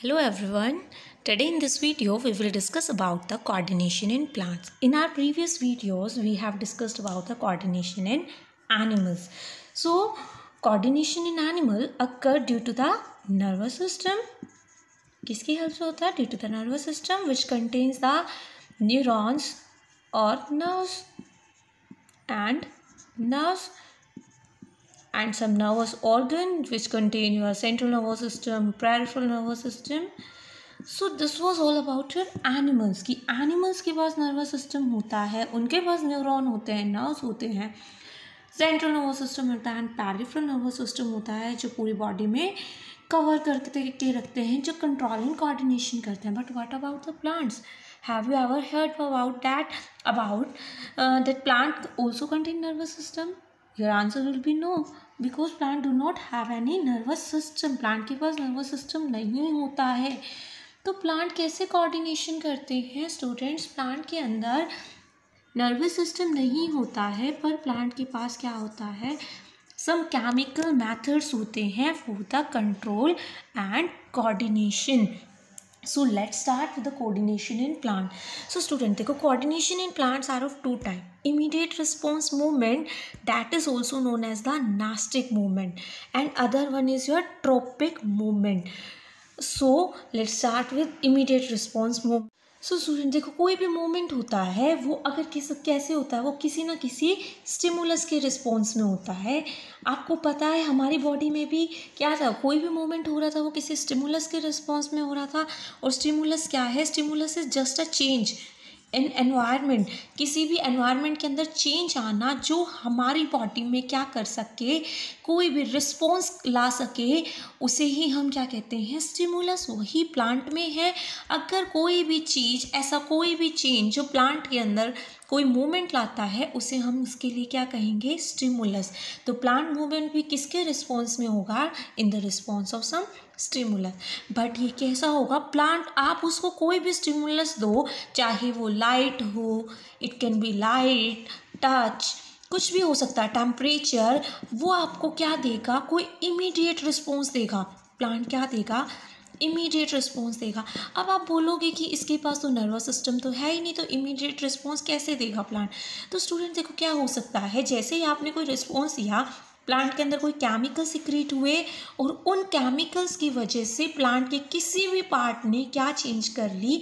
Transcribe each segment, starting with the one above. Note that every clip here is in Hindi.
Hello everyone. Today in this video we will discuss about the coordination in plants. In our previous videos we have discussed about the coordination in animals. So coordination in animal occur due to the nervous system. किसकी हेल्प से होता है? Due to the nervous system which contains the neurons or nerves and some nervous organ which contain your central nervous system, peripheral nervous system. So this was all about your animals कि animals के पास nervous system होता है, उनके पास न्यूरॉन होते हैं, नर्व्स होते हैं, सेंट्रल नर्वस सिस्टम होता है एंड पेरिफेरल नर्वस सिस्टम होता है जो पूरी बॉडी में कवर करके रखते हैं, जो कंट्रोल एंड कोऑर्डिनेशन करते हैं. But what about the plants? Have you ever heard about that plant also contain nervous system? Your answer will be no, because plant do not have any nervous system. Plant के पास nervous system नहीं होता है. तो प्लांट कैसे कोऑर्डिनेशन करते हैं स्टूडेंट्स? प्लांट के अंदर नर्वस सिस्टम नहीं होता है, पर प्लांट के पास क्या होता है? सम केमिकल मेथड्स होते हैं for the control and coordination. So let's start with the coordination in plant. So student देखो, coordination in plants are of two type. Immediate response movement, that is also known as the nastic movement, and other one is your tropic movement. So let's start with immediate response movement. So student देखो, कोई भी मूवमेंट होता है वो अगर कैसे होता है, वो किसी ना किसी स्टिमुलस के रिस्पॉन्स में होता है. आपको पता है हमारी बॉडी में भी क्या था, कोई भी मूवमेंट हो रहा था वो किसी स्टिमुलस के रिस्पॉन्स में हो रहा था. और स्टिमुलस क्या है? Stimulus is just a change in environment. किसी भी एनवायरनमेंट के अंदर चेंज आना जो हमारी बॉडी में क्या कर सके, कोई भी रिस्पॉन्स ला सके, उसे ही हम क्या कहते हैं? स्टिमुलस. वही प्लांट में है. अगर कोई भी चीज़, ऐसा कोई भी चेंज जो प्लांट के अंदर कोई मूवमेंट लाता है, उसे हम इसके लिए क्या कहेंगे? स्टिमुलस. तो प्लांट मूवमेंट भी किसके रिस्पॉन्स में होगा? In the response of some stimulus. But ये कैसा होगा? प्लांट, आप उसको कोई भी स्टिमुलस दो, चाहे वो लाइट हो, it can be light, touch, कुछ भी हो सकता है, टेम्परेचर, वो आपको क्या देगा? कोई इमीडिएट रिस्पॉन्स देगा. प्लांट क्या देगा? इमीडिएट रिस्पॉन्स देगा. अब आप बोलोगे कि इसके पास तो नर्वस सिस्टम तो है ही नहीं, तो इमीडिएट रिस्पॉन्स कैसे देगा प्लांट? तो स्टूडेंट देखो, क्या हो सकता है, जैसे ही आपने कोई रिस्पॉन्स दिया, प्लांट के अंदर कोई केमिकल सिक्रीट हुए और उन केमिकल्स की वजह से प्लांट के किसी भी पार्ट ने क्या चेंज कर ली?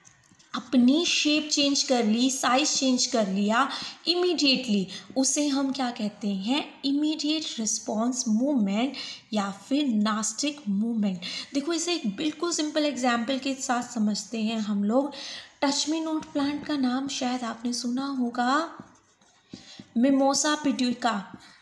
अपनी शेप चेंज कर ली, साइज चेंज कर लिया इमीडिएटली. उसे हम क्या कहते हैं? इमीडिएट रिस्पॉन्स मूवमेंट या फिर नास्टिक मूवमेंट. देखो, इसे एक बिल्कुल सिंपल एग्जाम्पल के साथ समझते हैं हम लोग. टच मी नॉट प्लांट का नाम शायद आपने सुना होगा, मिमोसा पिट्यूका,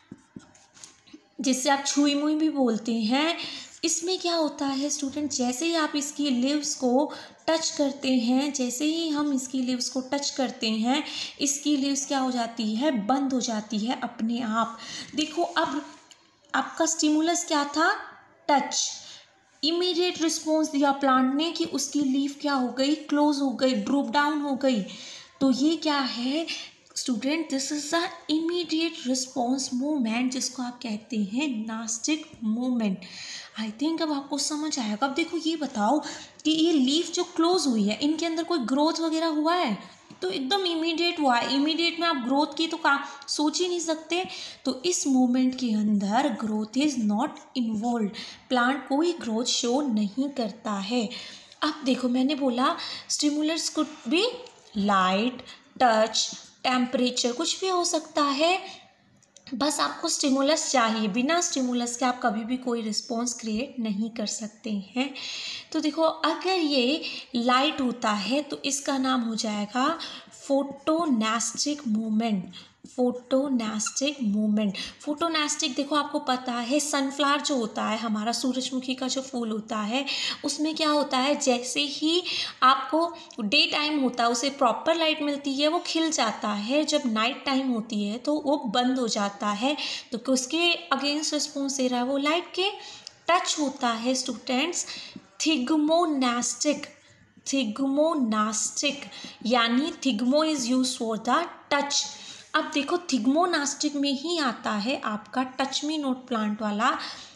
जिससे आप छुई मुई भी बोलते हैं. इसमें क्या होता है स्टूडेंट, जैसे ही आप इसकी लीव्स को टच करते हैं, जैसे ही हम इसकी लीव्स को टच करते हैं, इसकी लीव्स क्या हो जाती है? बंद हो जाती है अपने आप. देखो, अब आपका स्टिमुलस क्या था? टच. इमीडिएट रिस्पॉन्स दिया प्लांट ने कि उसकी लीफ क्या हो गई? क्लोज हो गई, ड्रूप डाउन हो गई. तो ये क्या है student? This is the immediate response movement, जिसको आप कहते हैं नास्टिक मूवमेंट. आई थिंक अब आपको समझ आएगा. अब देखो, ये बताओ कि ये लीफ जो क्लोज हुई है, इनके अंदर कोई ग्रोथ वगैरह हुआ है? तो एकदम इमीडिएट हुआ है. इमीडिएट में आप ग्रोथ की तो सोच ही नहीं सकते. तो इस मूवमेंट के अंदर growth is not involve. Plant कोई ग्रोथ शो नहीं करता है. अब देखो, मैंने बोला stimulus could be light, touch, temperature, कुछ भी हो सकता है. बस आपको स्टिमुलस चाहिए. बिना स्टिमुलस के आप कभी भी कोई रिस्पॉन्स क्रिएट नहीं कर सकते हैं. तो देखो, अगर ये लाइट होता है तो इसका नाम हो जाएगा फोटोनास्टिक मूवमेंट. फोटोनास्टिक मूवमेंट. फोटोनास्टिक देखो, आपको पता है सनफ्लावर जो होता है, हमारा सूरजमुखी का जो फूल होता है, उसमें क्या होता है? जैसे ही आपको डे टाइम होता है, उसे प्रॉपर लाइट मिलती है, वो खिल जाता है. जब नाइट टाइम होती है तो वो बंद हो जाता है. तो किसके अगेंस्ट रिस्पॉन्स दे रहा है? वो लाइट के. टच होता है स्टूडेंट्स थिग्मोनास्टिक. थिग्मोनास्टिक यानी thigmo is use for the touch. अब देखो, थिग्मोनास्टिक में ही आता है आपका टच मी नॉट प्लांट वाला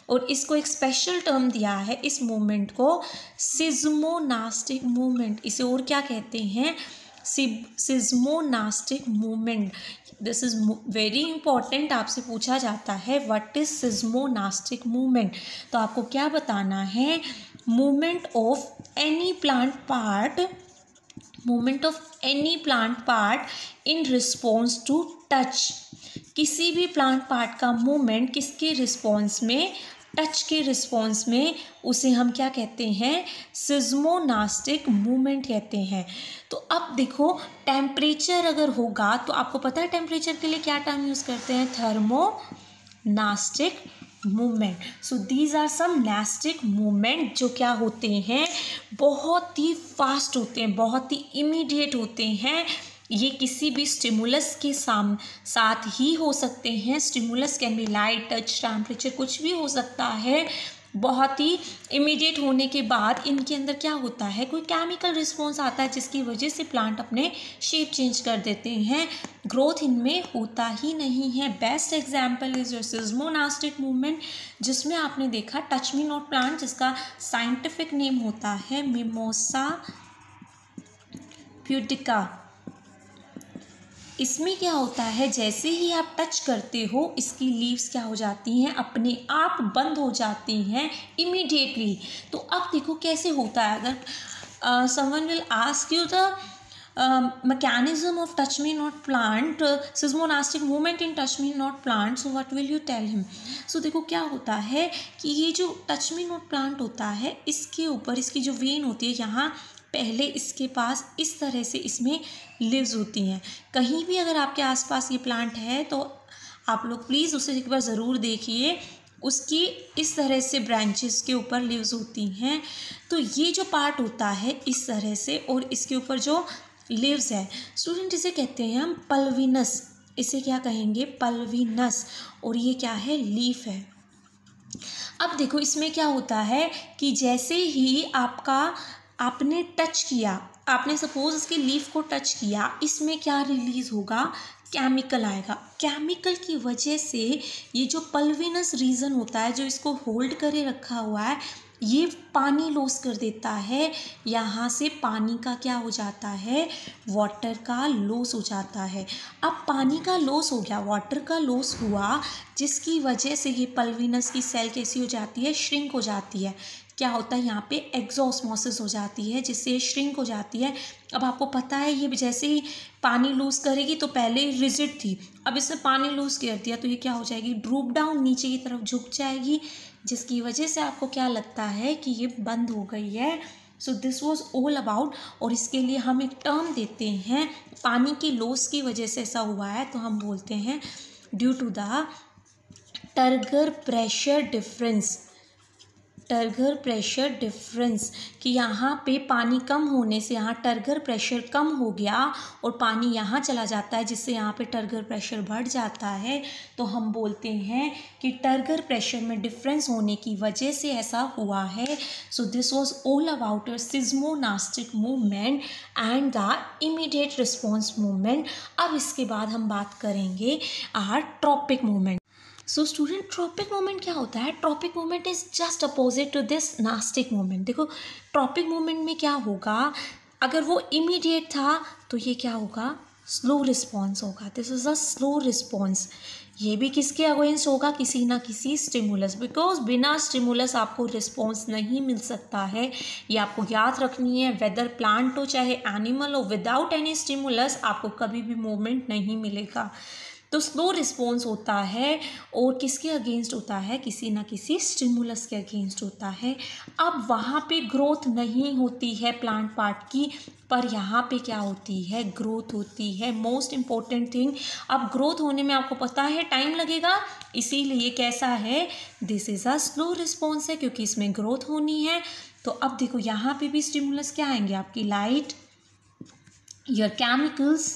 और इसको एक स्पेशल टर्म दिया है इस मूवमेंट को, सिज्मोनास्टिक मूवमेंट। इसे और क्या कहते हैं? Seismonastic movement. This is very important, आपसे पूछा जाता है व्हाट इज सिज्मोनास्टिक मूवमेंट। तो आपको क्या बताना है? Movement of any plant part, movement of any plant part in response to touch. किसी भी प्लांट पार्ट का मूवमेंट किसके रिस्पॉन्स में? टच के रिस्पॉन्स में, उसे हम क्या कहते हैं? सिज्मोनास्टिक मूवमेंट कहते हैं। तो अब देखो, टेम्परेचर अगर होगा तो आपको पता है टेम्परेचर के लिए क्या टर्म यूज़ करते हैं? Thermonastic movement. So these are some nastic movement जो क्या होते हैं? बहुत ही फास्ट होते हैं, बहुत ही इमीडिएट होते हैं। ये किसी भी स्टिमुलस के साथ ही हो सकते हैं। Stimulus can be light, touch, temperature, कुछ भी हो सकता है। बहुत ही इमीडिएट होने के बाद इनके अंदर क्या होता है? कोई केमिकल रिस्पॉन्स आता है जिसकी वजह से प्लांट अपने शेप चेंज कर देते हैं। ग्रोथ इनमें होता ही नहीं है। Best example is your seismonastic movement, जिसमें आपने देखा टच मी नॉट प्लांट, जिसका साइंटिफिक नेम होता है मिमोसा प्यूडिका। इसमें क्या होता है? जैसे ही आप टच करते हो इसकी लीव्स क्या हो जाती हैं? अपने आप बंद हो जाती हैं इमीडिएटली। तो अब देखो कैसे होता है। अगर someone will ask you the mechanism of touch me not plant, seismonastic movement in touch me not plant, so what will you tell him? So देखो क्या होता है कि ये जो टच मी नॉट प्लांट होता है, इसके ऊपर इसकी जो वेन होती है, यहाँ पहले इसके पास इस तरह से इसमें लिव्स होती हैं। कहीं भी अगर आपके आसपास ये प्लांट है तो आप लोग प्लीज़ उसे एक बार ज़रूर देखिए। उसकी इस तरह से ब्रांचेस के ऊपर लीव्स होती हैं। तो ये जो पार्ट होता है इस तरह से, और इसके ऊपर जो लीव्स है स्टूडेंट, इसे कहते हैं हम पल्विनस। इसे क्या कहेंगे? पल्विनस। और ये क्या है? लीफ है। अब देखो इसमें क्या होता है कि जैसे ही आपने टच किया, आपने सपोज इसके लीफ को टच किया, इसमें क्या रिलीज होगा? केमिकल आएगा। केमिकल की वजह से ये जो पल्विनस रीजन होता है जो इसको होल्ड करे रखा हुआ है, ये पानी लॉस कर देता है। यहाँ से पानी का क्या हो जाता है? वाटर का लॉस हो जाता है। अब पानी का लॉस हो गया, वाटर का लॉस हुआ, जिसकी वजह से ये पल्विनस की सेल कैसी हो जाती है? श्रिंक हो जाती है। क्या होता है? यहाँ पे एक्सोस्मोसिस हो जाती है, जिससे श्रिंक हो जाती है। अब आपको पता है ये जैसे ही पानी लूज करेगी तो पहले रिजिड थी, अब इससे पानी लूज कर दिया तो ये क्या हो जाएगी? ड्रूप डाउन, नीचे की तरफ झुक जाएगी, जिसकी वजह से आपको क्या लगता है कि ये बंद हो गई है। So this was all about. और इसके लिए हम एक टर्म देते हैं, पानी की लॉस की वजह से ऐसा हुआ है तो हम बोलते हैं due to the turgor pressure difference. Turgor pressure difference, कि यहाँ पे पानी कम होने से यहाँ टर्गर प्रेशर कम हो गया और पानी यहाँ चला जाता है, जिससे यहाँ पे टर्गर प्रेशर बढ़ जाता है। तो हम बोलते हैं कि टर्गर प्रेशर में डिफरेंस होने की वजह से ऐसा हुआ है। So this was all about seismonastic movement and the immediate response movement. अब इसके बाद हम बात करेंगे tropic movement. So student, tropic movement क्या होता है? Tropic movement is just opposite to this nastic movement. देखो ट्रॉपिक मूवमेंट में क्या होगा, अगर वो इमीडिएट था तो ये क्या होगा? स्लो रिस्पॉन्स होगा। This is a slow response. ये भी किसके अगेंस्ट होगा? किसी ना किसी स्टिमुलस, बिकॉज बिना स्टिमुलस आपको रिस्पॉन्स नहीं मिल सकता है। ये आपको याद रखनी है, वेदर प्लांट हो चाहे एनिमल हो, विदाउट एनी स्टिमुलस आपको कभी भी मूवमेंट नहीं मिलेगा। तो स्लो रिस्पॉन्स होता है और किसके अगेंस्ट होता है? किसी ना किसी स्टिमुलस के अगेंस्ट होता है। अब वहाँ पे ग्रोथ नहीं होती है प्लांट पार्ट की, पर यहाँ पे क्या होती है? ग्रोथ होती है। मोस्ट इम्पॉर्टेंट थिंग, अब ग्रोथ होने में आपको पता है टाइम लगेगा, इसीलिए कैसा है? This is a slow response है, क्योंकि इसमें ग्रोथ होनी है। तो अब देखो यहाँ पे भी स्टिमुलस क्या आएंगे? आपकी light, your chemicals,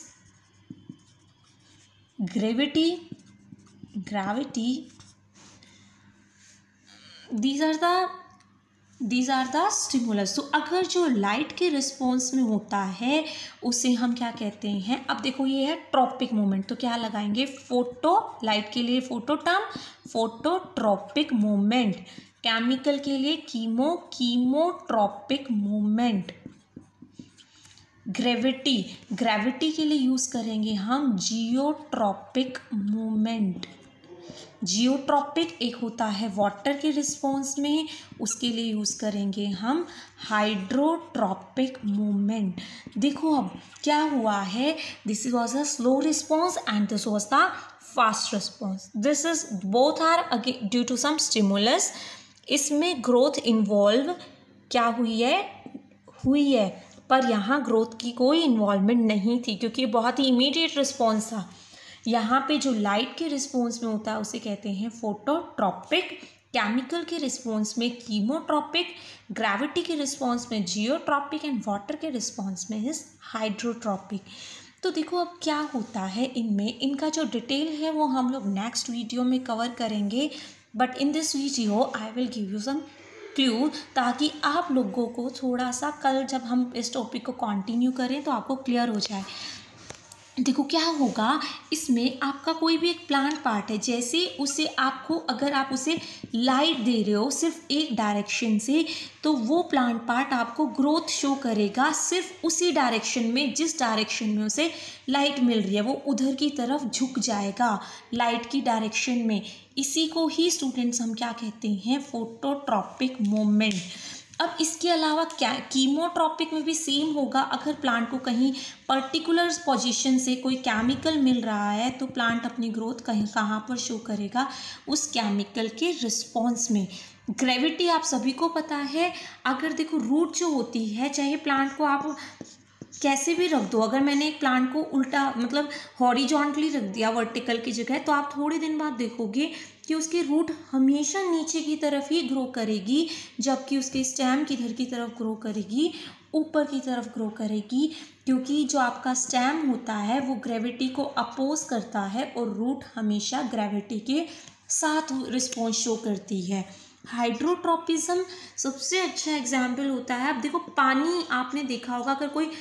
gravity, these are the these are the stimulus. तो अगर जो लाइट के रिस्पॉन्स में होता है उसे हम क्या कहते हैं, अब देखो ये है ट्रॉपिक मूवमेंट, तो क्या लगाएंगे, फोटो, लाइट के लिए photo term, phototropic movement, chemical के लिए कीमोट्रॉपिक मूवमेंट, ग्रेविटी के लिए यूज़ करेंगे हम जियोट्रॉपिक मूवमेंट। जियोट्रॉपिक एक होता है वाटर के रिस्पॉन्स में, उसके लिए यूज़ करेंगे हम हाइड्रोट्रॉपिक मूवमेंट। देखो अब क्या हुआ है, this was a slow response and this was the fast response. This is both are due to some stimulus. इसमें ग्रोथ इन्वॉल्व क्या हुई है, पर यहाँ ग्रोथ की कोई इन्वॉल्वमेंट नहीं थी क्योंकि बहुत ही इमीडिएट रिस्पॉन्स था। यहाँ पे जो लाइट के रिस्पॉन्स में होता है उसे कहते हैं फोटोट्रॉपिक, केमिकल के रिस्पॉन्स में कीमोट्रॉपिक, ग्रेविटी के रिस्पॉन्स में जियोट्रॉपिक एंड वाटर के रिस्पॉन्स में इज हाइड्रोट्रॉपिक। तो देखो अब क्या होता है इनमें, इनका जो डिटेल है वो हम लोग नेक्स्ट वीडियो में कवर करेंगे, but in this video I will give you some clue ताकि आप लोगों को थोड़ा सा कल जब हम इस टॉपिक को कंटिन्यू करें तो आपको क्लियर हो जाए। देखो क्या होगा, इसमें आपका कोई भी एक प्लांट पार्ट है, जैसे उसे आपको, अगर आप उसे लाइट दे रहे हो सिर्फ एक डायरेक्शन से, तो वो प्लांट पार्ट आपको ग्रोथ शो करेगा सिर्फ उसी डायरेक्शन में जिस डायरेक्शन में उसे लाइट मिल रही है, वो उधर की तरफ झुक जाएगा लाइट की डायरेक्शन में। इसी को ही स्टूडेंट्स हम क्या कहते हैं, फोटोट्रॉपिक मूवमेंट। अब इसके अलावा क्या कीमोट्रॉपिक में भी सेम होगा, अगर प्लांट को कहीं पर्टिकुलर पोजीशन से कोई केमिकल मिल रहा है तो प्लांट अपनी ग्रोथ कहाँ पर शो करेगा, उस केमिकल के रिस्पॉन्स में। ग्रेविटी आप सभी को पता है, अगर देखो रूट जो होती है, चाहे प्लांट को आप कैसे भी रख दो, अगर मैंने एक प्लांट को उल्टा मतलब हॉरिजॉन्टली रख दिया वर्टिकल की जगह, तो आप थोड़े दिन बाद देखोगे कि उसकी रूट हमेशा नीचे की तरफ ही ग्रो करेगी, जबकि उसके स्टेम किधर की तरफ ग्रो करेगी, ऊपर की तरफ ग्रो करेगी, क्योंकि जो आपका स्टेम होता है वो ग्रेविटी को अपोज करता है और रूट हमेशा ग्रेविटी के साथ रिस्पॉन्स शो करती है। हाइड्रोट्रॉपिज्म सबसे अच्छा एग्जाम्पल होता है, अब देखो पानी आपने देखा होगा, अगर कोई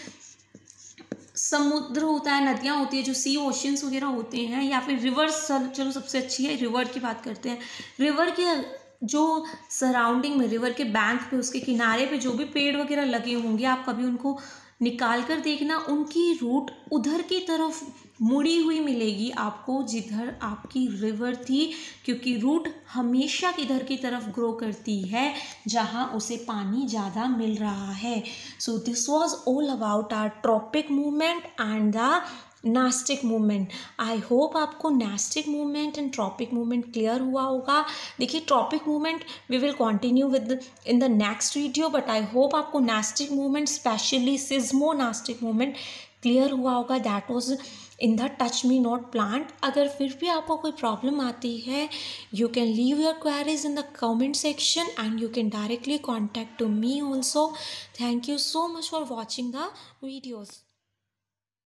समुद्र होता है, नदियाँ होती है, जो सी ओशियंस वगैरह होते हैं, या फिर रिवर्स, चलो सबसे अच्छी है रिवर की बात करते हैं। रिवर के जो सराउंडिंग में, रिवर के बैंक पे, उसके किनारे पे जो भी पेड़ वगैरह लगे होंगे, आप कभी उनको निकाल कर देखना, उनकी रूट उधर की तरफ मुड़ी हुई मिलेगी आपको जिधर आपकी रिवर थी, क्योंकि रूट हमेशा किधर की तरफ ग्रो करती है जहाँ उसे पानी ज़्यादा मिल रहा है। So this was all about our tropic movement and the nastic movement. I hope आपको nastic movement and tropic movement clear हुआ होगा। देखिए tropic movement we will continue within the next video, but I hope आपको nastic movement, especially seismonastic movement clear हुआ होगा। That was in the touch me not plant. अगर फिर भी आपको कोई प्रॉब्लम आती है, you can leave your queries in the comment section and you can directly contact to me also. Thank you so much for watching the videos.